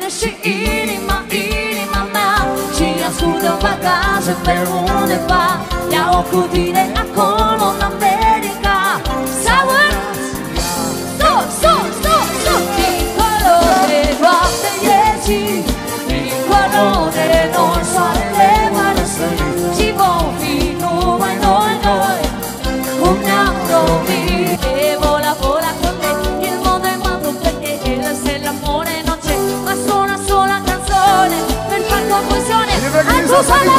finisce inima, ci ascolta a casa per uno e va, ya okudire a colon America, sour, so, piccolo e guarda iesi, piccolo e non sale male, ci vuoi fino a noi, uniamo mi e vola con te, il mondo è quanto per te, e se l'amore non c'è, ma suona sola canzone, per far confusione, a tu